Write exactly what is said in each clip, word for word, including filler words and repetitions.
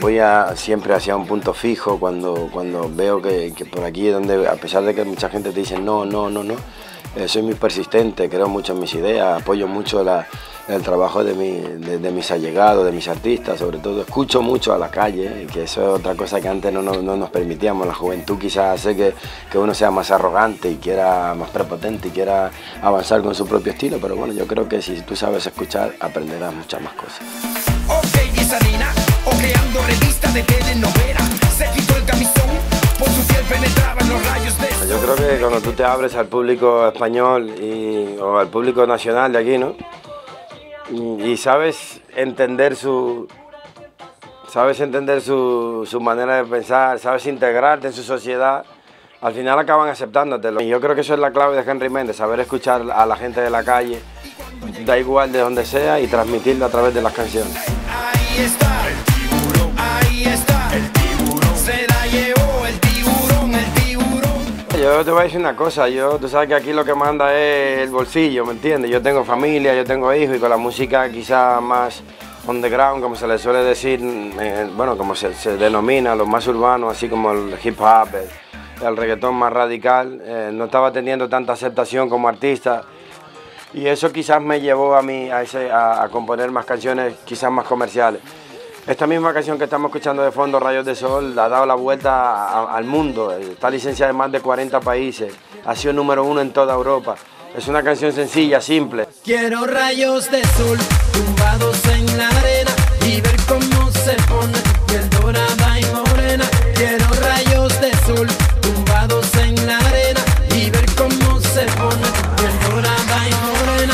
voy a, siempre hacia un punto fijo, cuando, cuando veo que, que por aquí, donde, a pesar de que mucha gente te dice no, no, no, no, eh, soy muy persistente, creo mucho en mis ideas, apoyo mucho la, el trabajo de, mi, de, de mis allegados, de mis artistas, sobre todo escucho mucho a la calle, que eso es otra cosa que antes no, no, no nos permitíamos. La juventud quizás hace que, que uno sea más arrogante y quiera más prepotente y quiera avanzar con su propio estilo, pero bueno, yo creo que si tú sabes escuchar, aprenderás muchas más cosas. Ok, Guisarina, ojeando revista de telenovela, se quitó el camisón, por su piel penetraban los rayos de... Yo creo que cuando tú te abres al público español y, o al público nacional de aquí, ¿no? Y, y sabes entender su... Sabes entender su, su manera de pensar, sabes integrarte en su sociedad, al final acaban aceptándotelo. Y yo creo que eso es la clave de Henry Méndez, saber escuchar a la gente de la calle, da igual de donde sea, y transmitirlo a través de las canciones. Ahí está el tiburón, ahí está el tiburón, se la llevó el tiburón, el tiburón. Yo te voy a decir una cosa, yo, tú sabes que aquí lo que manda es el bolsillo, ¿me entiendes? Yo tengo familia, yo tengo hijos, y con la música quizás más underground, como se le suele decir, eh, bueno, como se, se denomina, los más urbanos, así como el hip hop, el, el reggaetón más radical, eh, no estaba teniendo tanta aceptación como artista. Y eso quizás me llevó a mí a, ese, a, a componer más canciones quizás más comerciales. Esta misma canción que estamos escuchando de fondo, Rayos de Sol, ha dado la vuelta a, a, al mundo, está licenciada en más de cuarenta países, ha sido número uno en toda Europa. Es una canción sencilla, simple. Quiero rayos de sol tumbados en la arena y ver cómo se pone piel dorada y morena. Quiero rayos de sol tumbados en la arena y ver cómo se pone piel dorada y morena.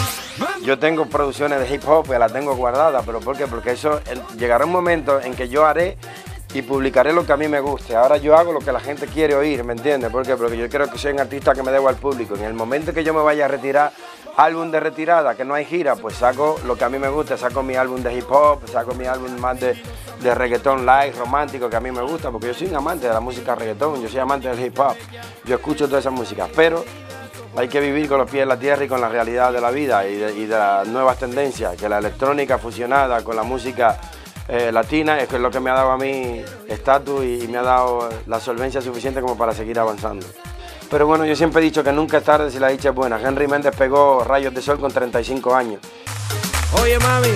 Yo tengo producciones de hip hop que las tengo guardadas, pero ¿por qué? Porque eso llegará un momento en que yo haré y publicaré lo que a mí me guste. Ahora yo hago lo que la gente quiere oír, ¿me entiendes? ¿Por qué? Porque yo creo que soy un artista que me debo al público. En el momento que yo me vaya a retirar, álbum de retirada, que no hay gira, pues saco lo que a mí me gusta, saco mi álbum de hip hop, saco mi álbum más de, de reggaetón light, romántico, que a mí me gusta, porque yo soy un amante de la música reggaetón, yo soy amante del hip hop, yo escucho toda esa música, pero hay que vivir con los pies en la tierra y con la realidad de la vida y de, y de las nuevas tendencias, que la electrónica fusionada con la música eh, latina es lo que me ha dado a mí estatus y, y me ha dado la solvencia suficiente como para seguir avanzando. Pero bueno, yo siempre he dicho que nunca es tarde si la dicha es buena. Henry Méndez pegó Rayos de Sol con treinta y cinco años. Oye, mami,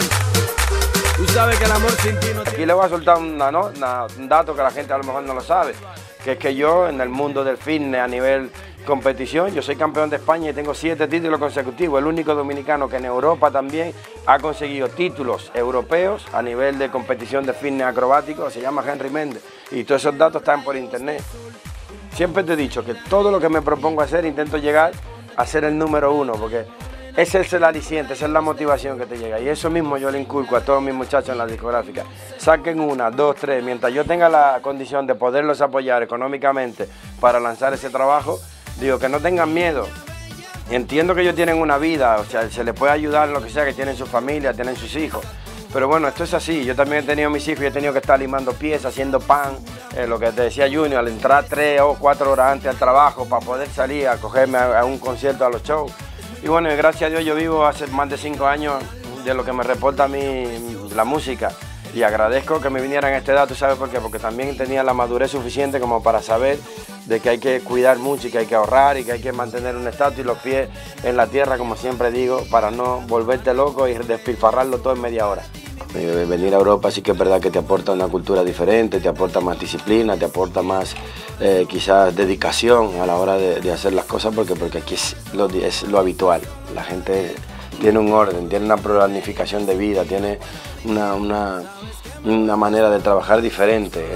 tú sabes que el amor sin ti no tiene... Aquí le voy a soltar una, ¿no? una, un dato que la gente a lo mejor no lo sabe, que es que yo en el mundo del fitness a nivel competición, yo soy campeón de España y tengo siete títulos consecutivos, el único dominicano que en Europa también ha conseguido títulos europeos a nivel de competición de fitness acrobático, se llama Henry Méndez, y todos esos datos están por internet. Siempre te he dicho que todo lo que me propongo hacer intento llegar a ser el número uno, porque ese es el aliciente, esa es la motivación que te llega, y eso mismo yo le inculco a todos mis muchachos en la discográfica. Saquen una, dos, tres, mientras yo tenga la condición de poderlos apoyar económicamente para lanzar ese trabajo, digo que no tengan miedo. Entiendo que ellos tienen una vida, o sea, se les puede ayudar en lo que sea, que tienen su familia, tienen sus hijos. Pero bueno, esto es así, yo también he tenido mis hijos y he tenido que estar limando piezas, haciendo pan, eh, lo que te decía Junior, al entrar tres o cuatro horas antes al trabajo para poder salir a cogerme a, a un concierto, a los shows. Y bueno, gracias a Dios yo vivo hace más de cinco años de lo que me reporta a mí la música. Y agradezco que me vinieran a esta edad, ¿tú sabes por qué? Porque también tenía la madurez suficiente como para saber de que hay que cuidar mucho y que hay que ahorrar y que hay que mantener un estatus y los pies en la tierra, como siempre digo, para no volverte loco y despilfarrarlo todo en media hora. Venir a Europa sí que es verdad que te aporta una cultura diferente, te aporta más disciplina, te aporta más eh, quizás dedicación a la hora de, de hacer las cosas, porque, porque aquí es lo, es lo habitual. La gente tiene un orden, tiene una planificación de vida, tiene una, una, una manera de trabajar diferente.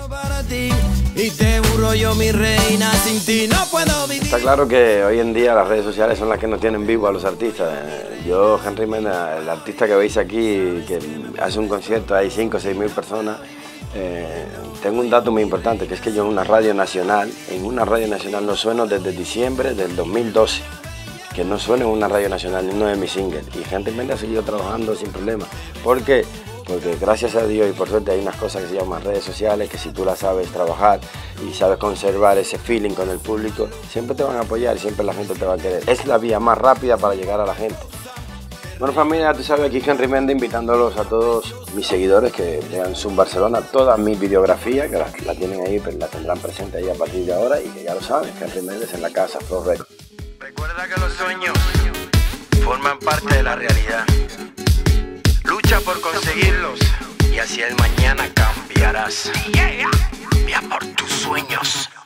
Está claro que hoy en día las redes sociales son las que nos tienen vivos a los artistas. Yo, Henry Méndez, el artista que veis aquí, que hace un concierto, hay cinco o seis mil personas, eh, tengo un dato muy importante, que es que yo en una radio nacional, en una radio nacional no sueno desde diciembre del dos mil doce. Que no suene en una radio nacional ni uno de mis singles. Y Henry Méndez ha seguido trabajando sin problema. ¿Por qué? Porque gracias a Dios y por suerte hay unas cosas que se llaman redes sociales, que si tú las sabes trabajar y sabes conservar ese feeling con el público, siempre te van a apoyar, siempre la gente te va a querer. Es la vía más rápida para llegar a la gente. Bueno, familia, tú sabes, aquí Henry Méndez invitándolos a todos mis seguidores que vean Zoom Barcelona, todas mis videografías, que las la tienen ahí, la tendrán presente ahí a partir de ahora y que ya lo saben, Henry Méndez en la casa, Flow Records. Recuerda que los sueños forman parte de la realidad. Lucha por conseguirlos y hacia el mañana cambiarás. Yeah, yeah. Ve a por tus sueños.